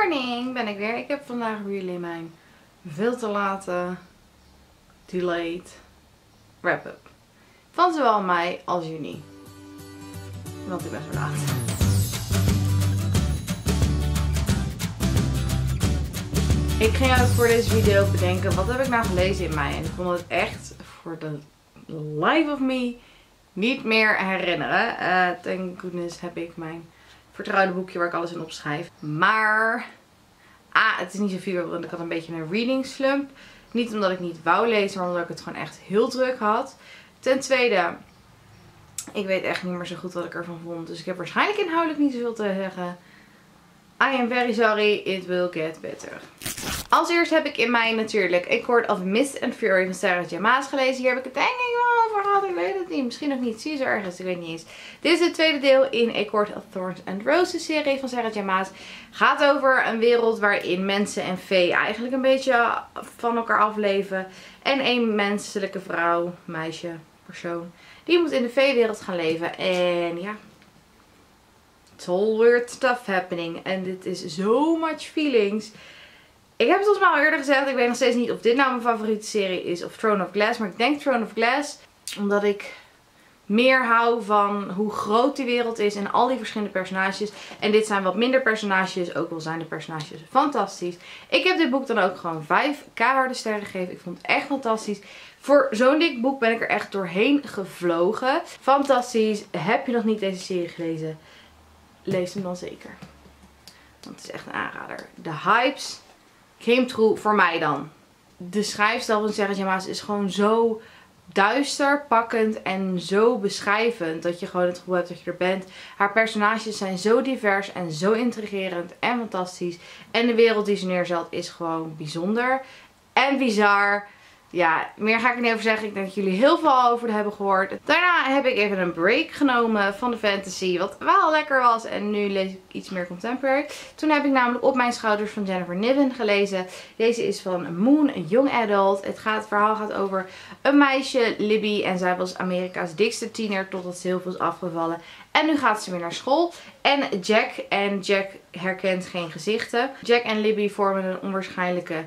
morning, ben ik weer. Ik heb vandaag voor jullie mijn veel te late, delayed wrap-up. Van zowel mei als juni. Want ik ben zo laat. Ik ging ook voor deze video bedenken, wat heb ik nou gelezen in mei? En ik kon het echt voor de life of me niet meer herinneren. Thank goodness heb ik mijn vertrouwde boekje waar ik alles in opschrijf. Maar het is niet zoveel, want ik had een beetje een reading slump. Niet omdat ik niet wou lezen, maar omdat ik het gewoon echt heel druk had. Ten tweede, ik weet echt niet meer zo goed wat ik ervan vond. Dus ik heb waarschijnlijk inhoudelijk niet zoveel te zeggen. I am very sorry, it will get better. Als eerst heb ik in mei natuurlijk A Court of Mist and Fury van Sarah J. Maas gelezen. Hier heb ik het denk ik wel over gehad. Ik weet het niet. Misschien nog niet. Zie je zo ergens. Ik weet niet eens. Dit is het tweede deel in A Court of Thorns and Roses serie van Sarah J. Maas. Gaat over een wereld waarin mensen en vee eigenlijk een beetje van elkaar afleven. En een menselijke vrouw, meisje, persoon. Die moet in de veewereld gaan leven. En ja, it's all weird stuff happening. En dit is so much feelings. Ik heb het volgens mij al eerder gezegd. Ik weet nog steeds niet of dit nou mijn favoriete serie is of Throne of Glass. Maar ik denk Throne of Glass. Omdat ik meer hou van hoe groot die wereld is. En al die verschillende personages. En dit zijn wat minder personages. Ook al zijn de personages fantastisch. Ik heb dit boek dan ook gewoon 5 keiharde sterren gegeven. Ik vond het echt fantastisch. Voor zo'n dik boek ben ik er echt doorheen gevlogen. Fantastisch. Heb je nog niet deze serie gelezen? Lees hem dan zeker. Want het is echt een aanrader. De hypes came true voor mij dan. De schrijfstijl van Sarah J. Maas is gewoon zo duister, pakkend en zo beschrijvend. Dat je gewoon het gevoel hebt dat je er bent. Haar personages zijn zo divers en zo intrigerend en fantastisch. En de wereld die ze neerzet is gewoon bijzonder en bizar. Ja, meer ga ik er niet over zeggen. Ik denk dat jullie heel veel over hebben gehoord. Daarna heb ik even een break genomen van de fantasy. Wat wel lekker was. En nu lees ik iets meer contemporary. Toen heb ik namelijk Op Mijn Schouders van Jennifer Niven gelezen. Deze is van Moon, een young adult. Het verhaal gaat over een meisje, Libby. En zij was Amerika's dikste tiener totdat ze heel veel is afgevallen. En nu gaat ze weer naar school. En Jack herkent geen gezichten. Jack en Libby vormen een onwaarschijnlijke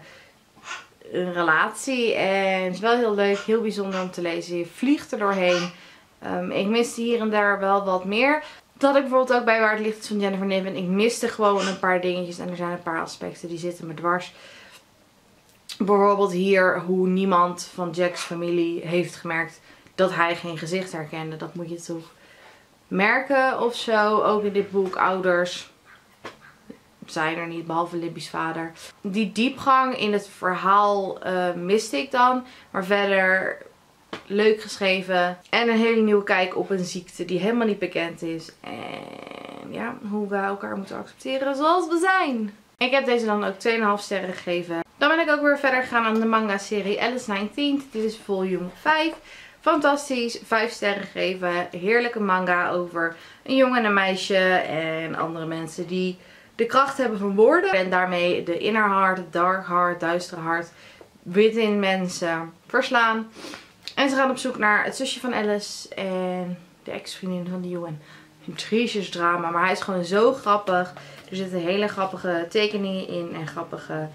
relatie. En het is wel heel leuk, heel bijzonder om te lezen. Je vliegt er doorheen. Ik miste hier en daar wel wat meer. Dat had ik bijvoorbeeld ook bij Waar het licht is van Jennifer Niven. Ik miste gewoon een paar dingetjes. En er zijn een paar aspecten die zitten me dwars. Bijvoorbeeld hier hoe niemand van Jack's familie heeft gemerkt dat hij geen gezicht herkende. Dat moet je toch merken of zo. Ook in dit boek, ouders zijn er niet, behalve Libby's vader. Die diepgang in het verhaal miste ik dan. Maar verder leuk geschreven. En een hele nieuwe kijk op een ziekte die helemaal niet bekend is. En ja, hoe we elkaar moeten accepteren zoals we zijn. Ik heb deze dan ook 2,5 sterren gegeven. Dan ben ik ook weer verder gegaan aan de manga serie Alice 19. Dit is volume 5. Fantastisch, 5 sterren gegeven. Heerlijke manga over een jongen en een meisje en andere mensen die de kracht hebben van woorden. En daarmee de inner heart, het dark heart, duistere hart within mensen verslaan. En ze gaan op zoek naar het zusje van Alice en de ex-vriendin van die jongen. Een triestjes drama, maar hij is gewoon zo grappig. Er zitten hele grappige tekeningen in en grappige,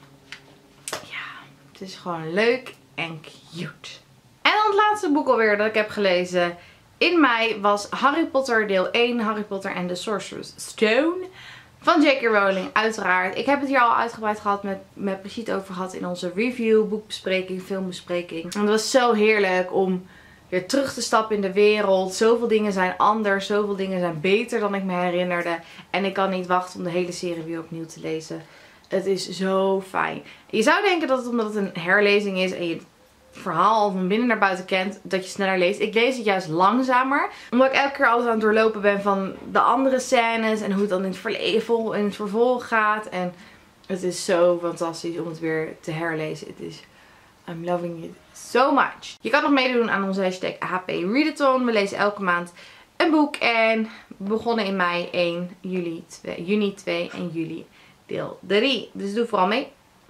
ja, het is gewoon leuk en cute. En dan het laatste boek alweer dat ik heb gelezen in mei was Harry Potter deel 1, Harry Potter and the Sorcerer's Stone. Van J.K. Rowling, uiteraard. Ik heb het hier al uitgebreid gehad met Brigitte over gehad in onze review, boekbespreking, filmbespreking. En het was zo heerlijk om weer terug te stappen in de wereld. Zoveel dingen zijn anders, zoveel dingen zijn beter dan ik me herinnerde. En ik kan niet wachten om de hele serie weer opnieuw te lezen. Het is zo fijn. Je zou denken dat het omdat het een herlezing is en je verhaal van binnen naar buiten kent, dat je sneller leest. Ik lees het juist langzamer. Omdat ik elke keer alles aan het doorlopen ben van de andere scènes. En hoe het dan in het vervolg gaat. En het is zo fantastisch om het weer te herlezen. I'm loving it so much. Je kan nog meedoen aan onze hashtag HP Readathon. We lezen elke maand een boek. En we begonnen in mei 1, juni 2 en juli deel 3. Dus doe vooral mee.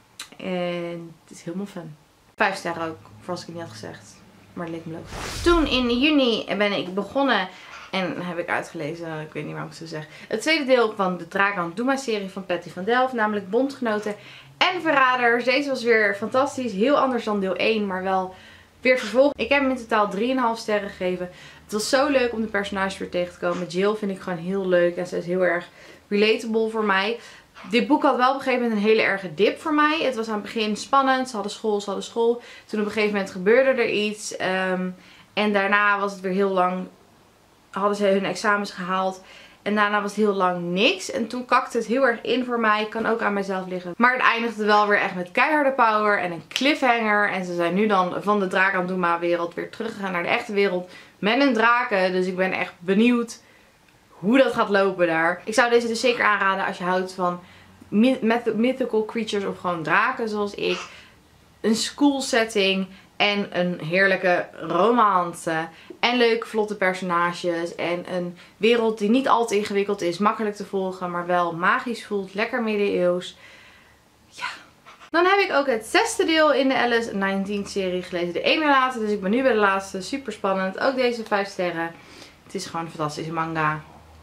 En het is helemaal fun. 5 sterren ook, voor als ik het niet had gezegd. Maar het leek me leuk. Toen in juni ben ik begonnen En heb ik uitgelezen, ik weet niet waarom ik het zo zeg. Het tweede deel van de Draken Doema serie van Patty van Delft. Namelijk Bondgenoten en Verraders. Deze was weer fantastisch. Heel anders dan deel 1, maar wel weer vervolgd. Ik heb hem in totaal 3,5 sterren gegeven. Het was zo leuk om de personages weer tegen te komen. Jill vind ik gewoon heel leuk en ze is heel erg relatable voor mij. Dit boek had wel op een gegeven moment een hele erge dip voor mij. Het was aan het begin spannend. Ze hadden school. Toen op een gegeven moment gebeurde er iets. En daarna was het weer heel lang. Hadden ze hun examens gehaald. En daarna was het heel lang niks. En toen kakte het heel erg in voor mij. Kan ook aan mijzelf liggen. Maar het eindigde wel weer echt met keiharde power. En een cliffhanger. En ze zijn nu dan van de Draken Doema wereld weer teruggegaan naar de echte wereld. Met een draken. Dus ik ben echt benieuwd hoe dat gaat lopen daar. Ik zou deze dus zeker aanraden als je houdt van mythical creatures of gewoon draken zoals ik. Een school setting en een heerlijke romance. En leuke vlotte personages. En een wereld die niet al te ingewikkeld is. Makkelijk te volgen, maar wel magisch voelt. Lekker middeleeuws. Ja. Dan heb ik ook het 6e deel in de Alice 19 serie gelezen. De ene laatste, dus ik ben nu bij de laatste. Super spannend. Ook deze 5 sterren. Het is gewoon een fantastische manga.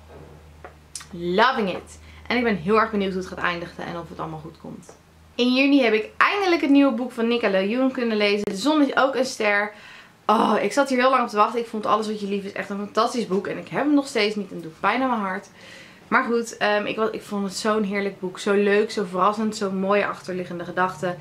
Loving it. En ik ben heel erg benieuwd hoe het gaat eindigen en of het allemaal goed komt. In juni heb ik eindelijk het nieuwe boek van Nika Leeuwen kunnen lezen. De zon is ook een ster. Oh, ik zat hier heel lang op te wachten. Ik vond Alles wat je lief is echt een fantastisch boek. En ik heb hem nog steeds niet en het doet pijn aan mijn hart. Maar goed, ik vond het zo'n heerlijk boek. Zo leuk, zo verrassend, zo mooie achterliggende gedachten.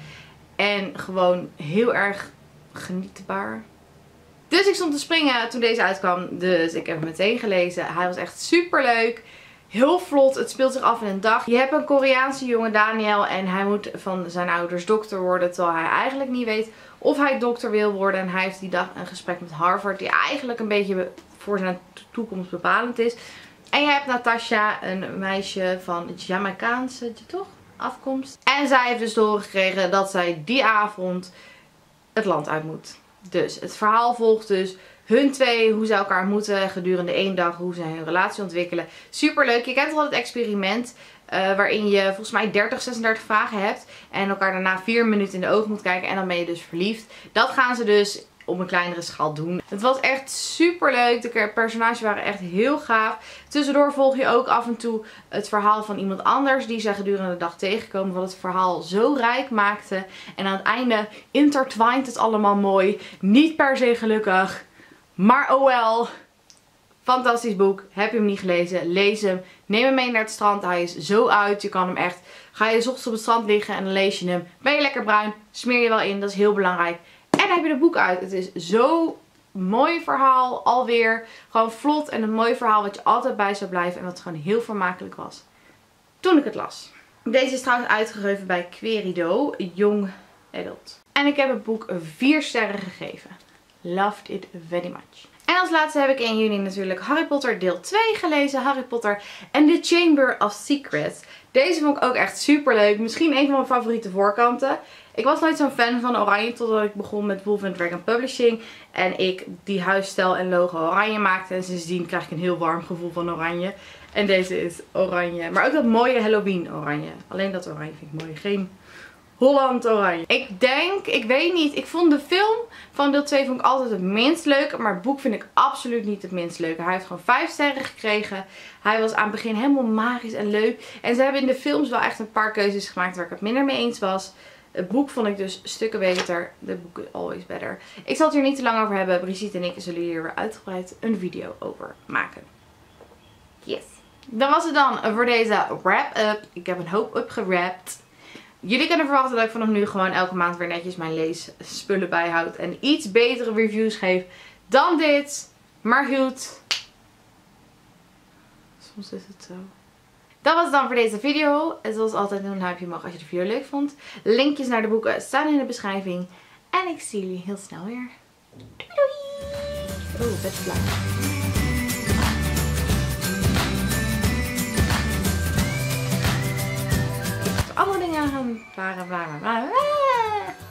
En gewoon heel erg genietbaar. Dus ik stond te springen toen deze uitkwam. Dus ik heb hem meteen gelezen. Hij was echt super leuk. Heel vlot. Het speelt zich af in een dag. Je hebt een Koreaanse jongen, Daniel. En hij moet van zijn ouders dokter worden. Terwijl hij eigenlijk niet weet of hij dokter wil worden. En hij heeft die dag een gesprek met Harvard. Die eigenlijk een beetje voor zijn toekomst bepalend is. En je hebt Natasha, een meisje van Jamaicaanse afkomst. En zij heeft dus te horen gekregen dat zij die avond het land uit moet. Dus het verhaal volgt dus hun twee, hoe ze elkaar ontmoeten gedurende 1 dag, hoe ze hun relatie ontwikkelen. Super leuk. Je kent al het experiment waarin je volgens mij 36 vragen hebt. En elkaar daarna 4 minuten in de ogen moet kijken en dan ben je dus verliefd. Dat gaan ze dus op een kleinere schaal doen. Het was echt super leuk. De personages waren echt heel gaaf. Tussendoor volg je ook af en toe het verhaal van iemand anders die ze gedurende de dag tegenkomen. Wat het verhaal zo rijk maakte. En aan het einde intertwined het allemaal mooi. Niet per se gelukkig. Maar oh wel. Fantastisch boek. Heb je hem niet gelezen? Lees hem. Neem hem mee naar het strand. Hij is zo uit. Je kan hem echt. Ga je 's ochtends op het strand liggen en dan lees je hem. Ben je lekker bruin? Smeer je wel in. Dat is heel belangrijk. En dan heb je het boek uit. Het is zo mooi verhaal alweer. Gewoon vlot en een mooi verhaal wat je altijd bij zou blijven. En wat gewoon heel vermakelijk was toen ik het las. Deze is trouwens uitgegeven bij Querido. Young Adult. En ik heb het boek 4 sterren gegeven. Loved it very much. En als laatste heb ik in juni natuurlijk Harry Potter deel 2 gelezen. Harry Potter and the Chamber of Secrets. Deze vond ik ook echt super leuk. Misschien een van mijn favoriete voorkanten. Ik was nooit zo'n fan van oranje totdat ik begon met Wolf & Dragon Publishing. En ik die huisstijl en logo oranje maakte. En sindsdien krijg ik een heel warm gevoel van oranje. En deze is oranje. Maar ook dat mooie Halloween oranje. Alleen dat oranje vind ik mooi. Geen Holland oranje. Ik weet niet. Ik vond de film van deel 2 vond ik altijd het minst leuk. Maar het boek vind ik absoluut niet het minst leuk. Hij heeft gewoon 5 sterren gekregen. Hij was aan het begin helemaal magisch en leuk. En ze hebben in de films wel echt een paar keuzes gemaakt waar ik het minder mee eens was. Het boek vond ik dus stukken beter. The book is always better. Ik zal het hier niet te lang over hebben. Brigitte en ik zullen hier weer uitgebreid een video over maken. Yes. Dat was het dan voor deze wrap-up. Ik heb een hoop opgewrapt. Jullie kunnen verwachten dat ik vanaf nu gewoon elke maand weer netjes mijn leesspullen bijhoud. En iets betere reviews geef dan dit. Maar goed. Soms is het zo. Dat was het dan voor deze video. En zoals altijd een duimpje omhoog als je de video leuk vond. Linkjes naar de boeken staan in de beschrijving. En ik zie jullie heel snel weer. Doei doei! Oeh, best blij. Andere dingen gaan waren.